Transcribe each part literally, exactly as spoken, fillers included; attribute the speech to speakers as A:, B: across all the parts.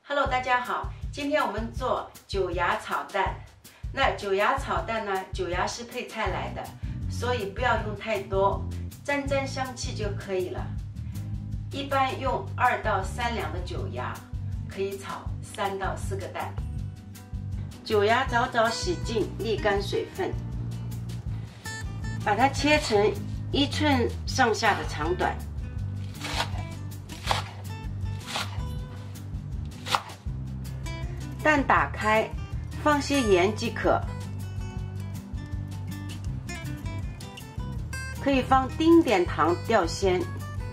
A: Hello， 大家好，今天我们做酒芽炒蛋。那酒芽炒蛋呢，酒芽是配菜来的，所以不要用太多，沾沾香气就可以了。一般用二到三两的酒芽，可以炒三到四个蛋。酒芽早早洗净，沥干水分，把它切成一寸上下的长短。 蛋打开，放些盐即可，可以放丁点糖调鲜，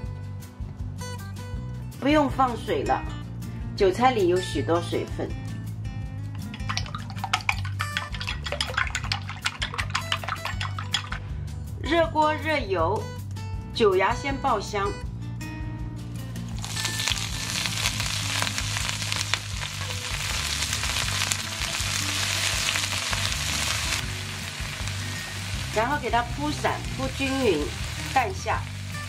A: 不用放水了。韭菜里有许多水分。热锅热油，酒芽先爆香。 然后给它铺散、铺均匀，蛋下。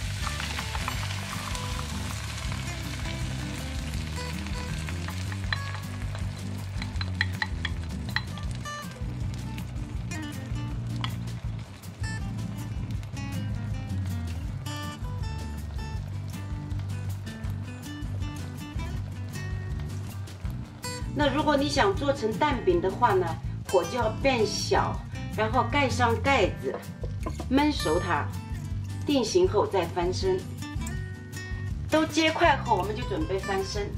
A: 那如果你想做成蛋饼的话呢，火就要变小。 然后盖上盖子，焖熟它，定型后再翻身。都结块后，我们就准备翻身。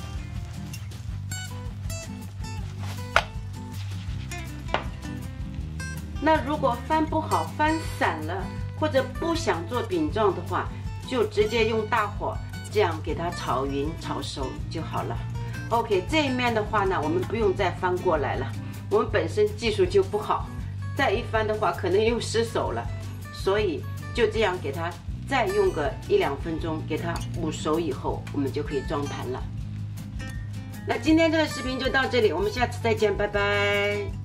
A: 那如果翻不好、翻散了，或者不想做饼状的话，就直接用大火这样给它炒匀、炒熟就好了。OK， 这一面的话呢，我们不用再翻过来了，我们本身技术就不好。 再一翻的话，可能又失手了，所以就这样给它再用个一两分钟，给它捂熟以后，我们就可以装盘了。那今天这个视频就到这里，我们下次再见，拜拜。